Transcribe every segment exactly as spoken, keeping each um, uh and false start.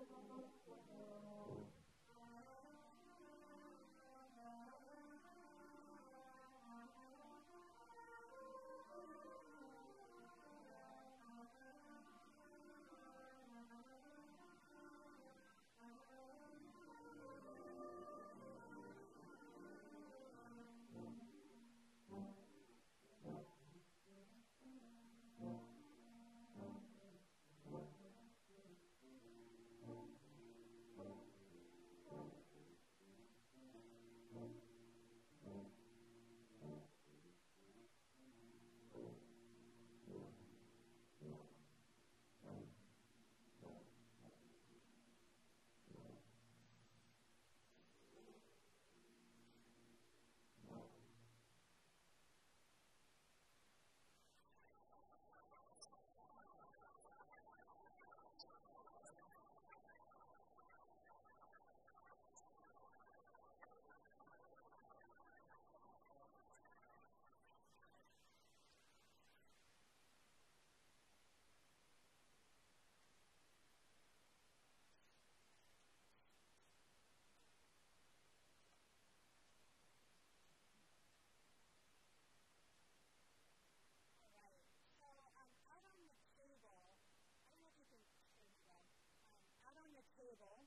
Table,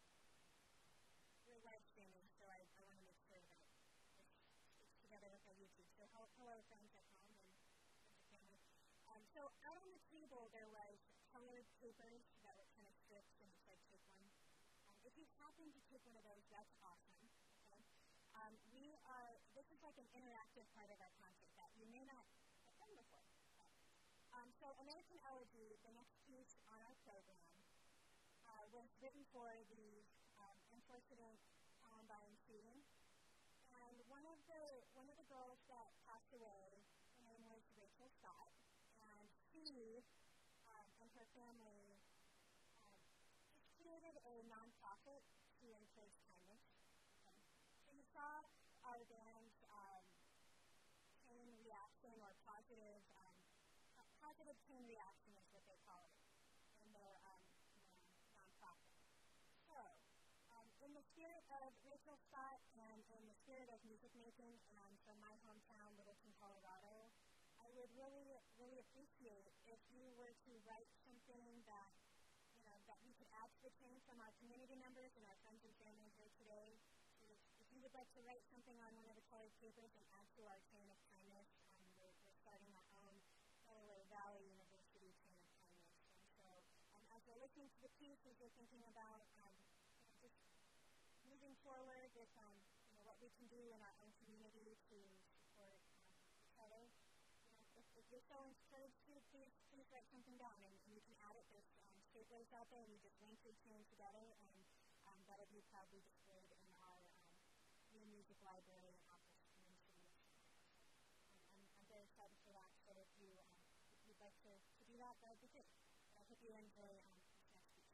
we're live streaming, so I, I want to make sure that it's, it's together with our YouTube. So hello, hello friends at home and friends and family. Um, so out on the table there was colored papers that were kind of strips and it said take one. Um, if you happen to take one of those, that's awesome. Okay. Um, we are, this is like an interactive part of our concert that you may not have done before. Um, so American Elegy, the next piece on our program, Uh, was written for the um, unfortunate Columbine shooting, and one of the one of the girls that passed away, her name was Rachel Scott, and she um, and her family um, just created a nonprofit to encourage kindness. Okay. So you saw our band's um, chain reaction or positive um, positive chain reaction is what they call it in their um, nonprofit. So, um, in the spirit of Rachel Scott and in the spirit of music making and from my hometown, Littleton, Colorado, I would really, really appreciate if you were to write something that, you know, that we could add to the chain from our community members and our friends and family here today. If, if you would like to write something on one of the colored papers and add to our chain of kindness, um, we're, we're starting our own Delaware Valley University chain of kindness. And so, um, as we're listening to the piece, as we're thinking about um, you know, just moving forward with um, you know, what we can do in our own community to support um, each other, you know, if, if you're so encouraged to, please, please write something down, and, and you can add it. There's um, staplers out there, and you just link your chain together, and um, that'll be proudly displayed in our um, new music library and office community. Um, I'm, I'm very excited for that, so if, you, um, if you'd like to, to do that, that would be good. I hope you enjoy um, this next piece.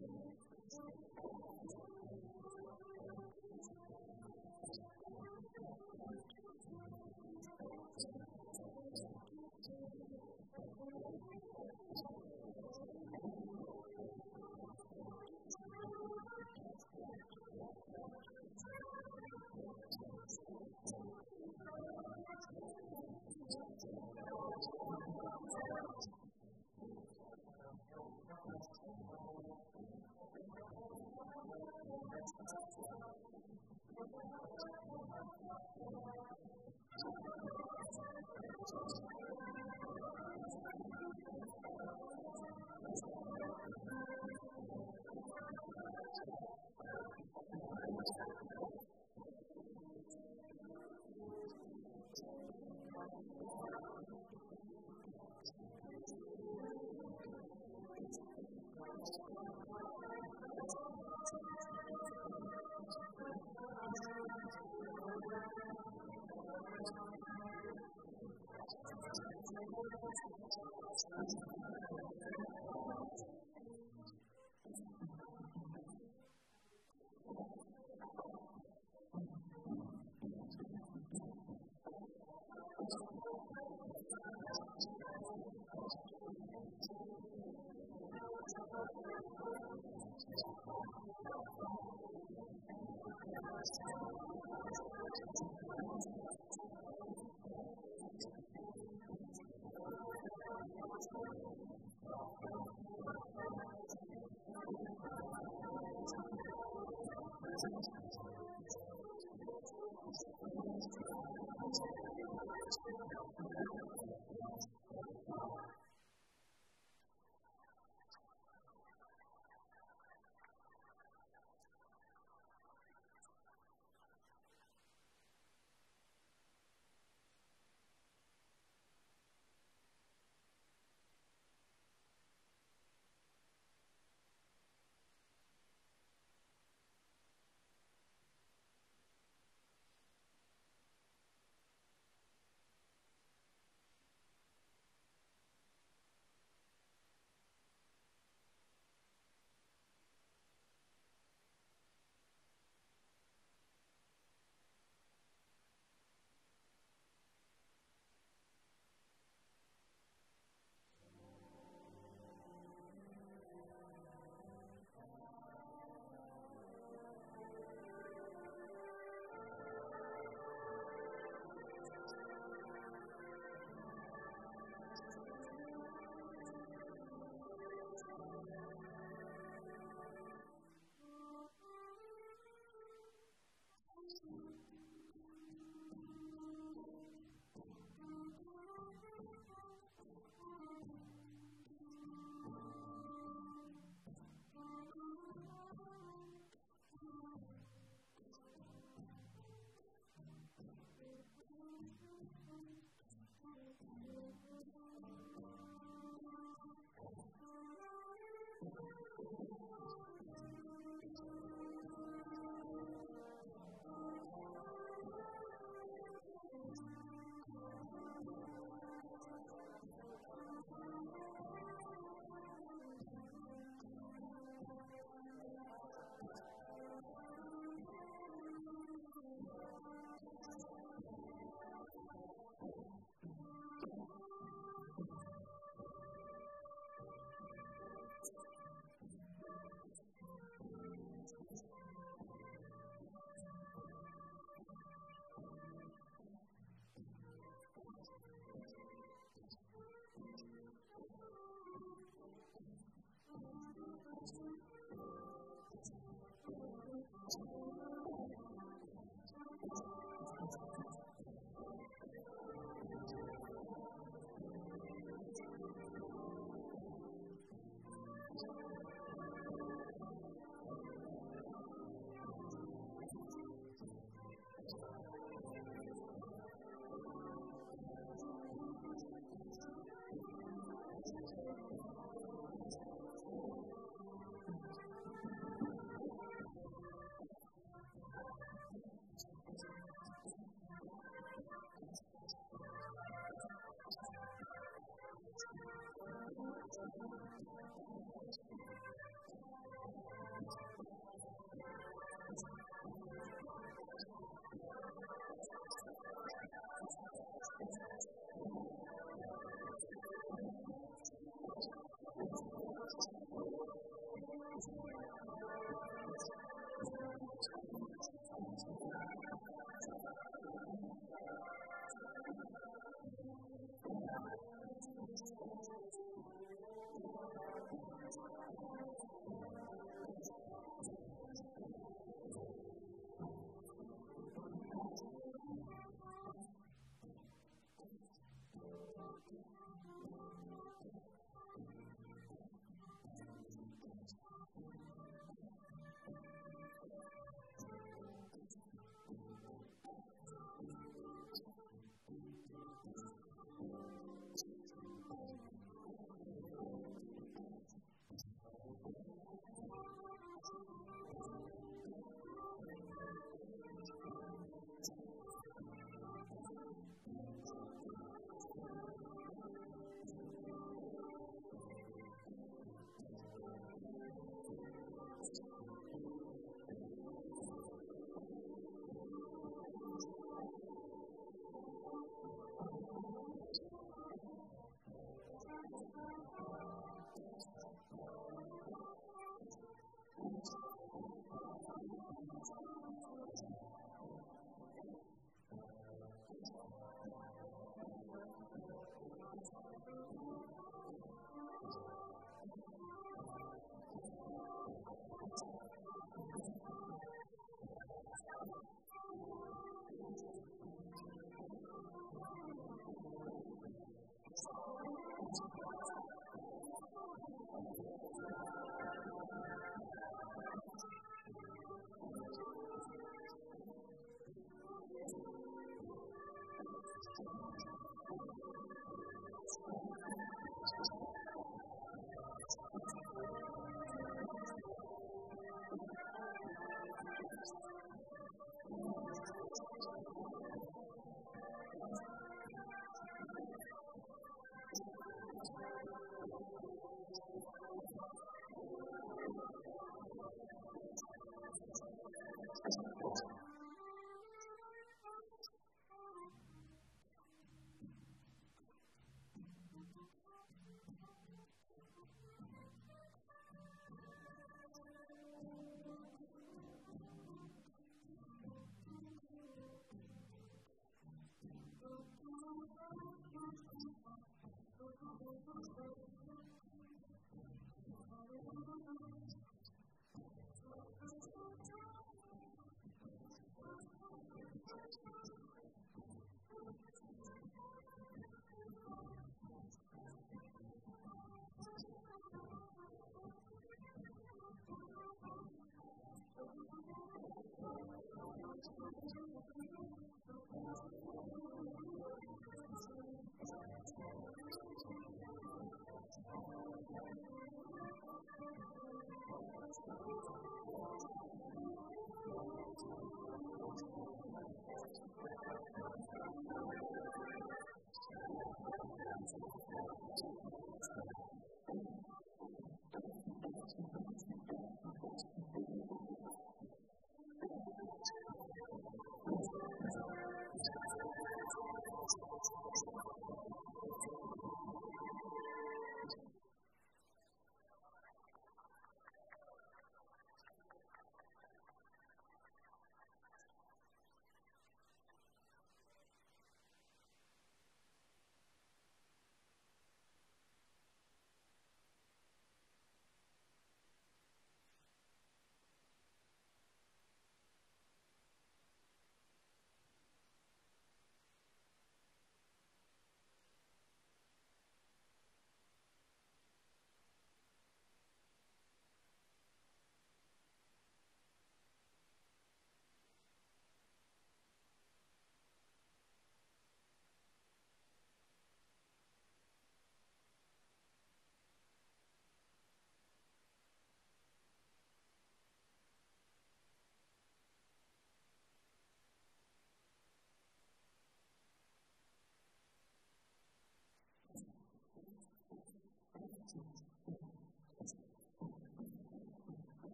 Thank you.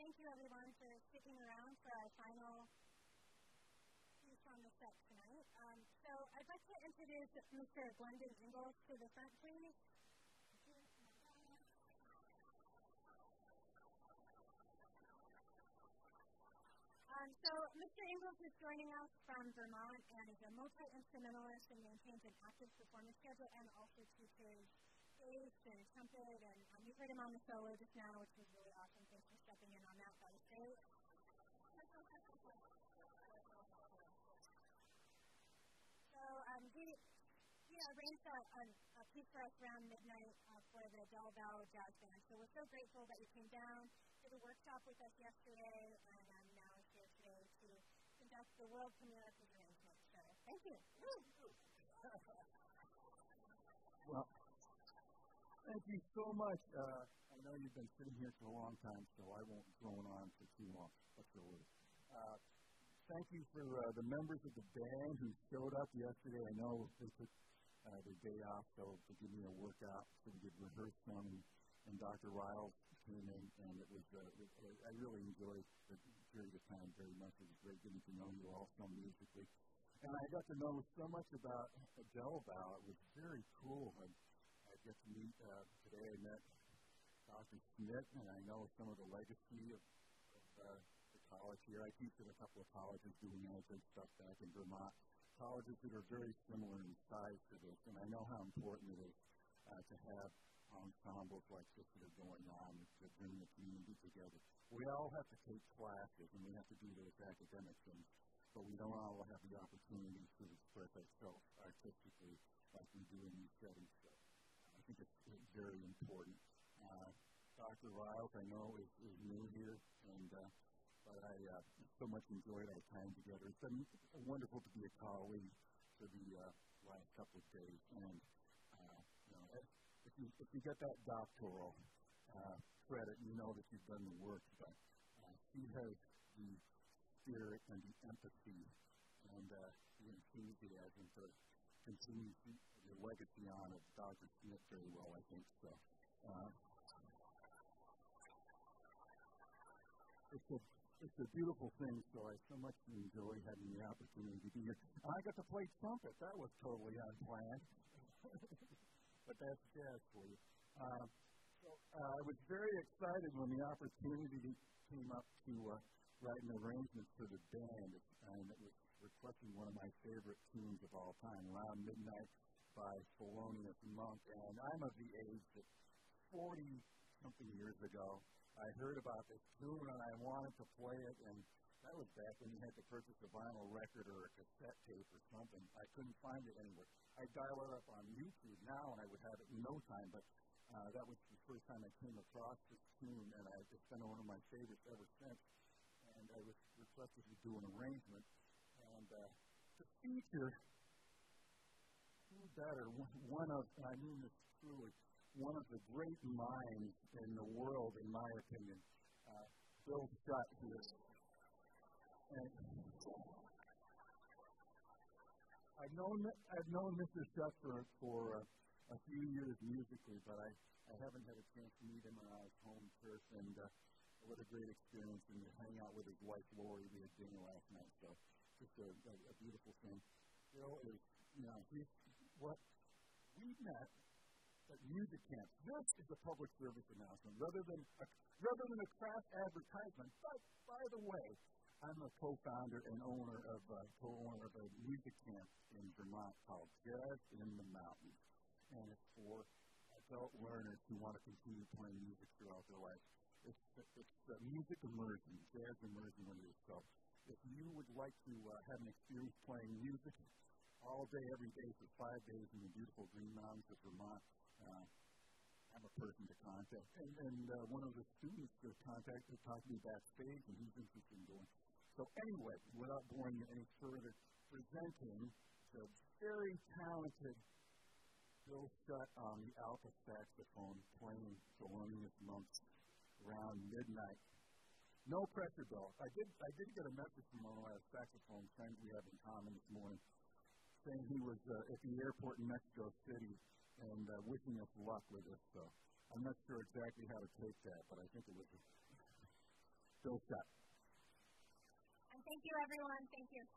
thank you, everyone, for sticking around for our final piece on the set tonight. Um, so I'd like to introduce Mister Glendon Ingalls to the front, please. Um, so Mister Ingalls is joining us from Vermont and is a multi-instrumentalist and maintains an active performance schedule and also teaches bass and trumpet. And um, you heard him on the solo just now, which was really awesome. Thanks for stepping in on that. That was great. So um, he, he arranged a, a, a piece for us around midnight uh, for the Del Valle Jazz Band. So we're so grateful that you came down, did a workshop with us yesterday, and um, now is here today to conduct the world premiere of his arrangement. So thank you. Well, thank you so much. Uh, I know you've been sitting here for a long time, so I won't drone on for too long. Absolutely. Uh, thank you for uh, the members of the band who showed up yesterday. I know they took uh, their day off, so to give me a workout so we could rehearse some. And, and Doctor Riles came in, and it was uh, it, I really enjoyed the period of time very much. It was great getting to know you all so musically. And I got to know so much about Del Valle. It was very cool. I, I get to meet uh, today. I met Doctor Smith, and I know some of the legacy of, of uh, the college here. I teach at a couple of colleges doing management stuff back in Vermont. Colleges that are very similar in size to this, and I know how important it is uh, to have ensembles like this that are going on to bring the community together. We all have to take classes, and we have to do those academic things, but we don't all have the opportunity to express ourselves artistically like we do in these settings. So I think it's, it's very important. Uh, Doctor Riles, I know, is, is new here, and uh, but I uh, so much enjoyed our time together. It's been wonderful to be a colleague for the uh, last couple of days, and uh, you know, if you if you get that doctoral uh, credit, you know that you've done the work. But uh, she has the spirit and the empathy and uh, the enthusiasm to continue the legacy on of Doctor Smith very well, I think. So uh, it's a it's a beautiful thing. So I so much enjoy having the opportunity to be here. And I got to play trumpet. That was totally unplanned, but that's jazz for you. Uh, so uh, I was very excited when the opportunity came up to uh, write an arrangement for the band, and it was requesting one of my favorite tunes of all time, Around Midnight by Thelonious Monk. And I'm of the age that forty-something years ago, I heard about this tune, and I wanted to play it, and that was back when you had to purchase a vinyl record or a cassette tape or something. I couldn't find it anywhere. I'd dial it up on YouTube now, and I would have it in no time, but uh, that was the first time I came across this tune, and I, it's been one of my favorites ever since. And I was requested to do an arrangement, and uh, to feature who better, one of, and I mean this truly, one of the great minds in the world, in my opinion, uh, Bill Schutt here. And I've known I've known Mister Schutt for for uh, a few years musically, but I, I haven't had a chance to meet him on his home turf, and uh, what a great experience, and to hang out with his wife Lori. We had dinner last night, so just a, a, a beautiful thing. Bill is, you know, he's what we met at music camps. This is a public service announcement, rather than a, rather than a craft advertisement. But by the way, I'm a co-founder and owner of uh, co-owner of a music camp in Vermont called Jazz in the Mountains, and it's for adult learners who want to continue playing music throughout their life. It's it's uh, music immersion, jazz immersion it is. So if you would like to uh, have an experience playing music all day, every day for five days in the beautiful Green Mountains of Vermont, uh, I'm a person to contact. And, and uh, one of the students to contact to talk to me backstage, and he's interested in going. So anyway, without going any further, presenting the very talented Bill Schutt on the alto saxophone, playing Thelonious Monk's Around Midnight. No pressure, Bill. I did I did get a message from one of our saxophone friends we have in common this morning, saying he was uh, at the airport in Mexico City and uh, wishing us luck with it. So I'm not sure exactly how to take that, but I think it was. A, Bill Shutt. And thank you, everyone. Thank you.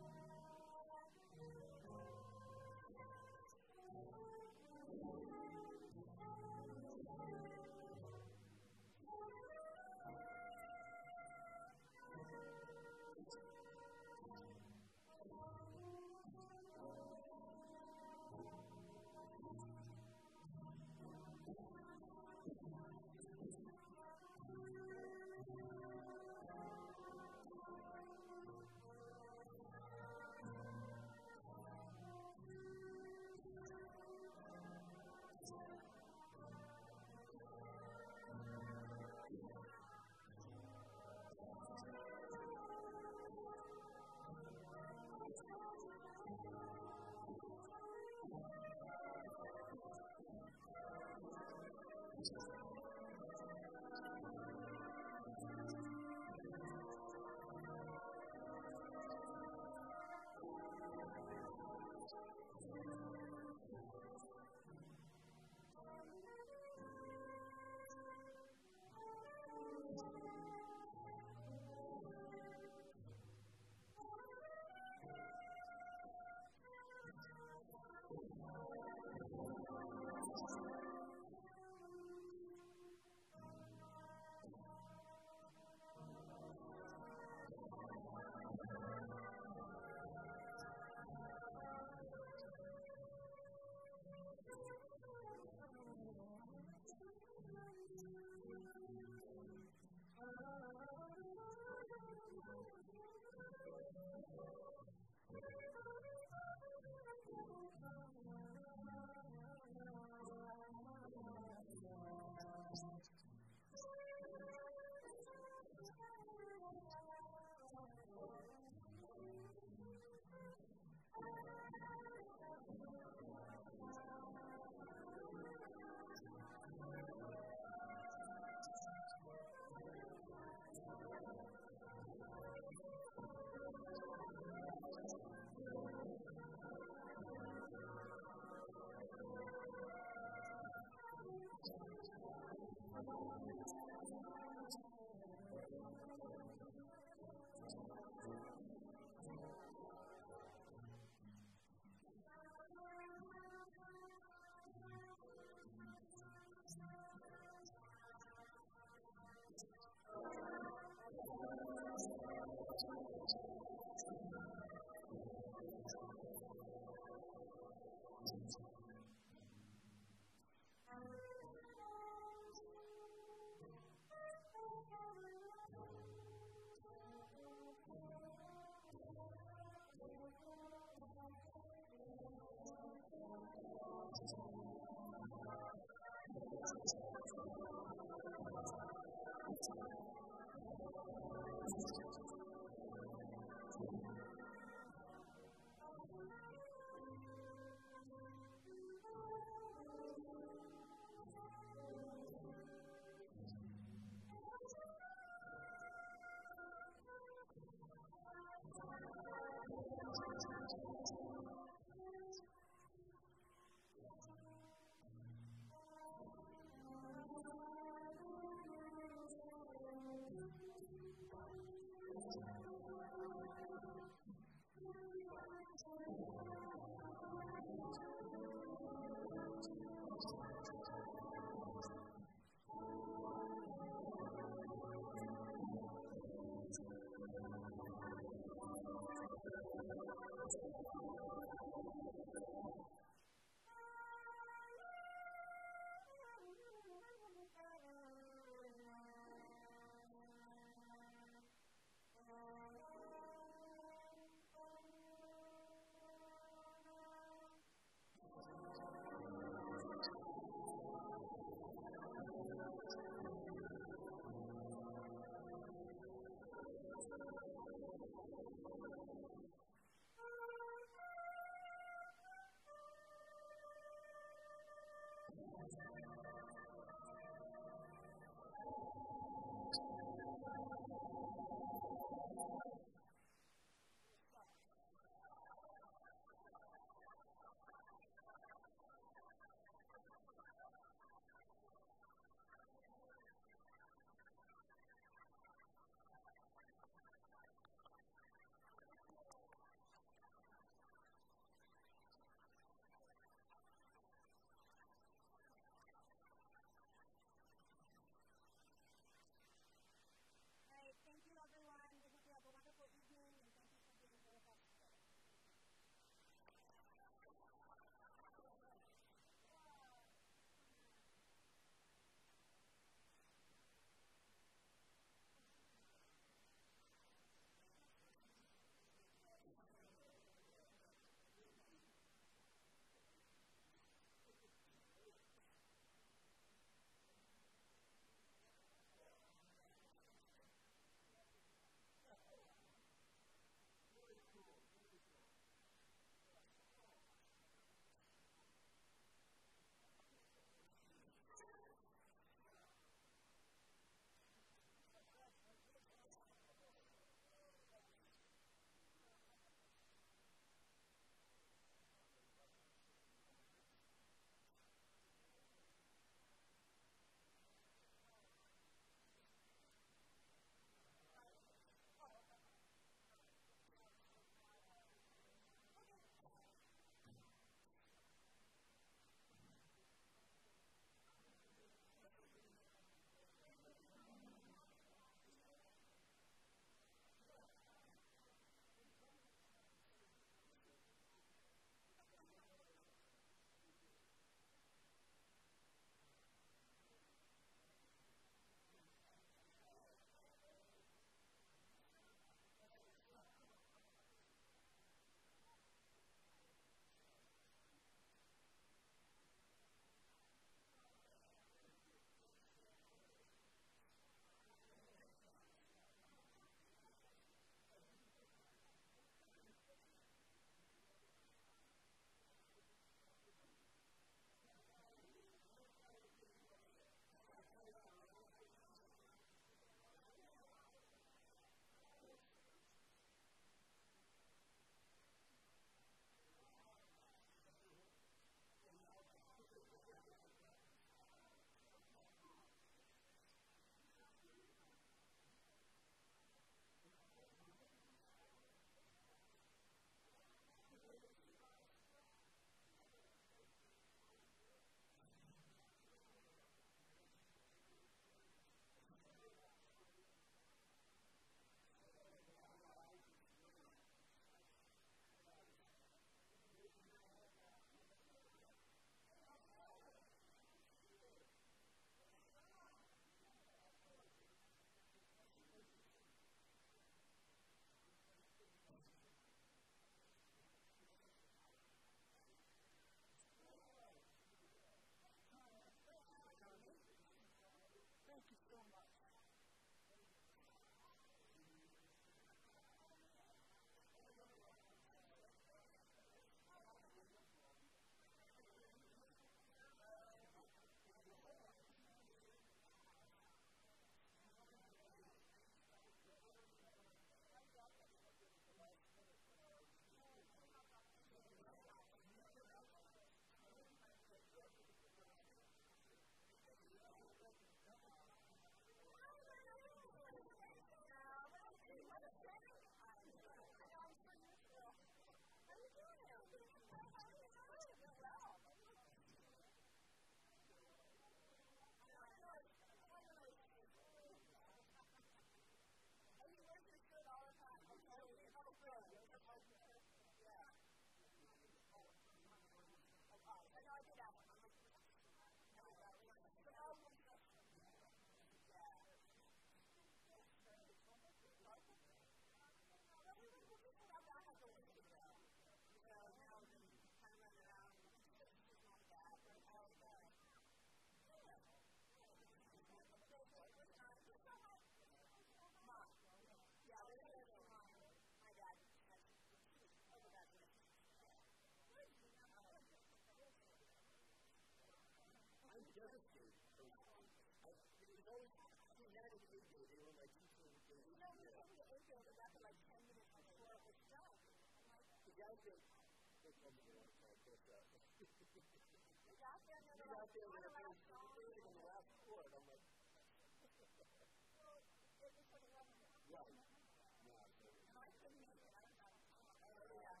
devastated personally. I, it was always, we had an eight day, they were my teacher of the day. You know, we came to eight day, we got there like ten minutes before it was done. The guy said, they told me they want to call it this out. We got there, and We they're got like, there, on and the they last song. were in the last chord. I'm like, Well, it was for the eleven. right. Yeah, totally. And I couldn't make it. I was out of town. Oh, yeah.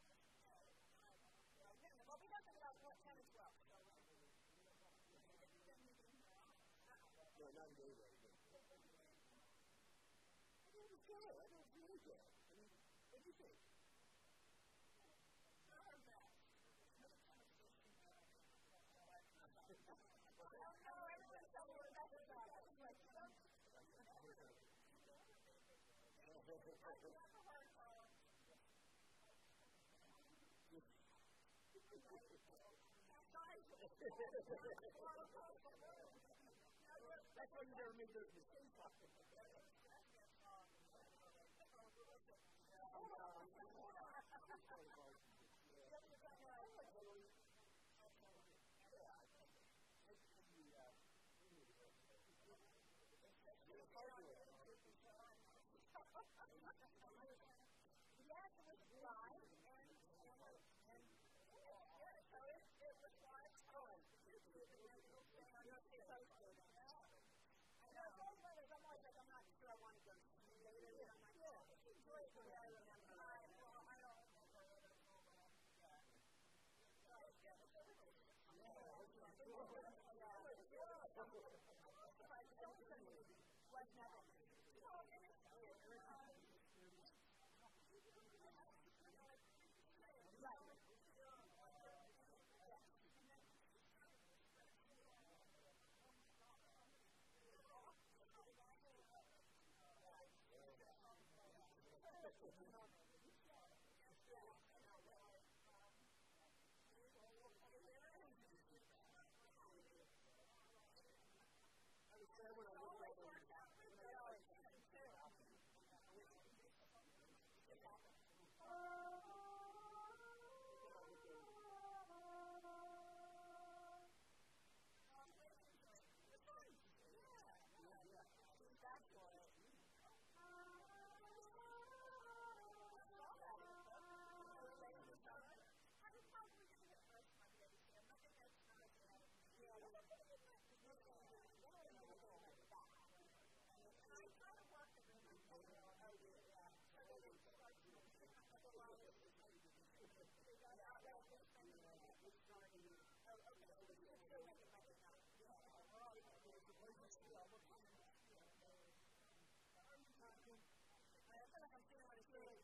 Well, we got there about what, ten or twelve. So, no, not in Daybreak. I thought it was good. I thought it was really good. I mean, what do you think? not bad. Oh, no, everyone's telling me about it. I was like, so. I got the hard call. That's why you never make those mistakes. Yes, it was live, and, and, and yeah, so it, it was live on YouTube, and then we'll stay on your posted. I know, all the others, I'm always like, I'm not sure I want to go see later, and I'm like, yeah, it's enjoy it the way I remember. I, well, I don't remember it at all, but I'm, yeah. So, yeah, it's everything. Yeah, it's like, yeah, was never. So, and it's weird. Right. I was there when I looked at them. I feel like I'm feeling what it's doing.